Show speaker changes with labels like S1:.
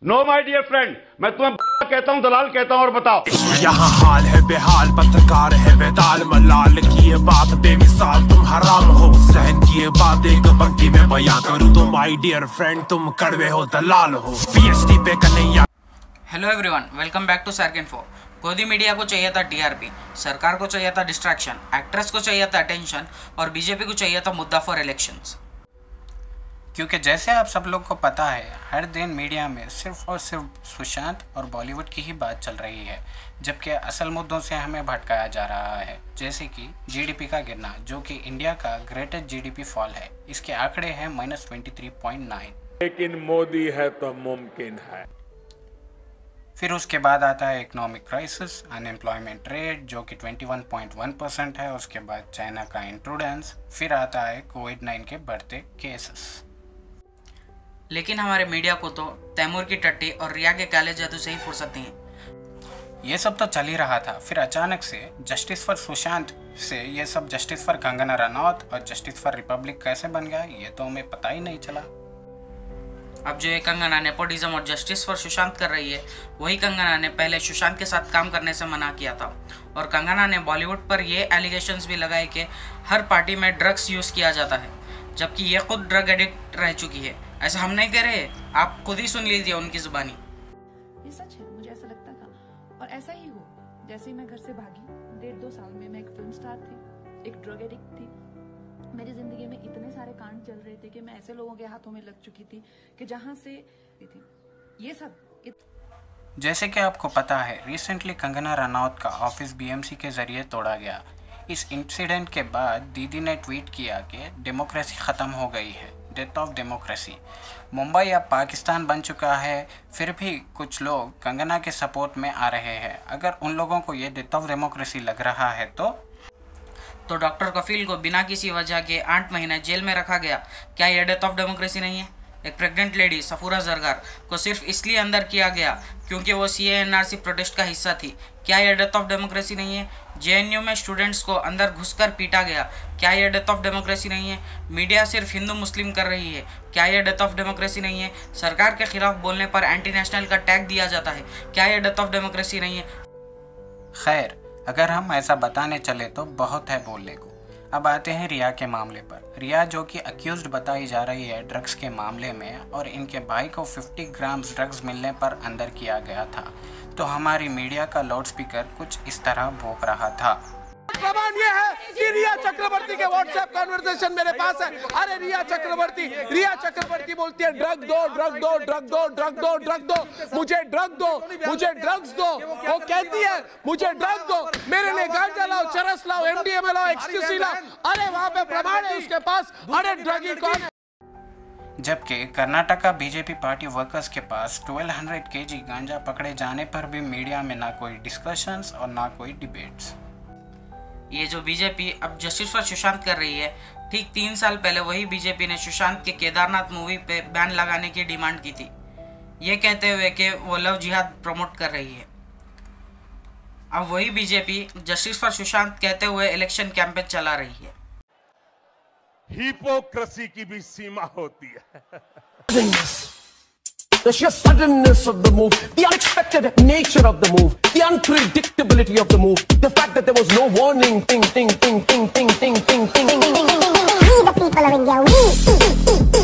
S1: No my dear friend, मैं तुम्हें कहता हूँ, दलाल कहता हूँ। और बताओ,
S2: यहाँ हाल है बेहाल, पत्रकार है बेताल, मलाल की ये बात बेमिसाल, तुम हराम हो। सहन की ये बात एक पंक्ति में बयां करूँ तो माय डियर फ्रेंड तुम कड़वे हो, दलाल हो। पीएचडी पे Kanhaiya.
S3: Hello everyone, welcome back to sark info. गोदी मीडिया को चाहिए था टीआरपी, सरकार को चाहिए था डिस्ट्रैक्शन, एक्ट्रेस को चाहिए था अटेंशन और बीजेपी को चाहिए था मुद्दा फॉर इलेक्शंस।
S4: क्योंकि जैसे आप सब लोग को पता है, हर दिन मीडिया में सिर्फ और सिर्फ सुशांत और बॉलीवुड की ही बात चल रही है, जबकि असल मुद्दों से हमें भटकाया जा रहा है। जैसे कि जीडीपी का गिरना, जो कि इंडिया का ग्रेटेस्ट जीडीपी फॉल है। इसके आंकड़े हैं -23.9।
S5: लेकिन मोदी है तो मुमकिन है।
S4: फिर उसके बाद आता है इकोनॉमिक क्राइसिस, अनएम्प्लॉयमेंट रेट जो कि 21.1% है। उसके बाद चाइना का इंट्रूडेंस, फिर आता है कोविड-19 के बढ़ते केसेस।
S3: लेकिन हमारे मीडिया को तो तैमूर की टट्टी और रिया के काले जादू से ही फुर्सत नहीं है।
S4: ये सब तो चल ही रहा था, फिर अचानक से जस्टिस फॉर सुशांत से ये सब जस्टिस फॉर कंगना रनौत और जस्टिस फॉर रिपब्लिक कैसे बन गया, ये तो हमें पता ही नहीं चला।
S3: अब जो ये कंगना नेपोटिज्म और जस्टिस फॉर सुशांत कर रही है, वही कंगना ने पहले सुशांत के साथ काम करने से मना किया था। और कंगना ने बॉलीवुड पर ये एलिगेशंस भी लगाए कि हर पार्टी में ड्रग्स यूज़ किया जाता है, जबकि ये खुद ड्रग एडिक्ट रह चुकी है। ऐसा हम नहीं कह रहे, आप खुद ही सुन लीजिए उनकी जुबानी।
S6: ये सच है, मुझे ऐसा लगता था और ऐसा ही हुआ। जैसे ही मैं घर से भागी, 1.5-2 साल में मैं एक फिल्म स्टार थी, एक ड्रग एडिक्ट थी। मेरी जिंदगी में इतने सारे कांड चल रहे थे कि मैं ऐसे लोगों के हाथों में लग चुकी थी कि जहां से ये सब
S4: जैसे कि आपको पता है, रिसेंटली कंगना रनौत का ऑफिस बीएमसी के जरिए तोड़ा गया। इस इंसिडेंट के बाद दीदी ने ट्वीट किया कि डेमोक्रेसी ख़त्म हो गई है, डेथ ऑफ डेमोक्रेसी। मुंबई अब पाकिस्तान बन चुका है, फिर भी कुछ लोग कंगना के सपोर्ट में आ रहे हैं। अगर उन लोगों को ये डेथ ऑफ डेमोक्रेसी लग रहा है तो
S3: डॉक्टर कफील को बिना किसी वजह के 8 महीने जेल में रखा गया, क्या यह डेथ ऑफ डेमोक्रेसी नहीं है? एक प्रेग्नेंट लेडी सफूरा जरगार को सिर्फ इसलिए अंदर किया गया क्योंकि वो CA-NRC प्रोटेस्ट का हिस्सा थी, क्या यह डेथ ऑफ डेमोक्रेसी नहीं है? JNU में स्टूडेंट्स को अंदर घुसकर पीटा गया, क्या यह डेथ ऑफ डेमोक्रेसी नहीं है? मीडिया सिर्फ हिंदू मुस्लिम कर रही है, क्या यह डेथ ऑफ डेमोक्रेसी नहीं है? सरकार के खिलाफ बोलने पर एंटी नेशनल का टैग दिया जाता है, क्या यह डेथ ऑफ डेमोक्रेसी नहीं है?
S4: खैर, अगर हम ऐसा बताने चले तो बहुत है बोलने को। अब आते हैं रिया के मामले पर। रिया जो कि अक्यूज्ड बताई जा रही है ड्रग्स के मामले में, और इनके भाई को 50 ग्राम ड्रग्स मिलने पर अंदर किया गया था, तो हमारी मीडिया का लाउड स्पीकर कुछ इस तरह भौंक रहा था।
S5: प्रमाण ये है कि रिया चक्रवर्ती के व्हाट्सएप कन्वर्सेशन मेरे पास है। अरे रिया चक्रवर्ती बोलती है ड्रग दो, ड्रग दो, ड्रग दो, ड्रग दो, ड्रग दो, मुझे ड्रग दो, मुझे ड्रग्स दो। वो कहती है मुझे ड्रग दो, मेरे लिए गांजा लाओ, चरस लाओ, MDMA लाओ, एक्सक्यूसी लाओ। अरे वहां पे प्रमाण है उसके पास। अरे ड्रगी कौन है?
S4: जबकि कर्नाटका बीजेपी पार्टी वर्कर्स के पास 1200 kg गांजा पकड़े जाने पर भी मीडिया में ना कोई डिस्कशंस और ना कोई डिबेट्स।
S3: ये जो बीजेपी अब जस्टिस फॉर सुशांत कर रही है, ठीक 3 साल पहले वही बीजेपी ने सुशांत के केदारनाथ मूवी पे बैन लगाने की डिमांड की थी, ये कहते हुए कि वो लव जिहाद प्रमोट कर रही है। अब वही बीजेपी जस्टिस फॉर सुशांत कहते हुए इलेक्शन कैंपेन चला रही है।
S5: हिपोक्रेसी की भी सीमा होती है।
S7: The sheer suddenness of the move, the unexpected nature of the move, the unpredictability of the move, the fact that there was no warning, ting. We the people of India, we.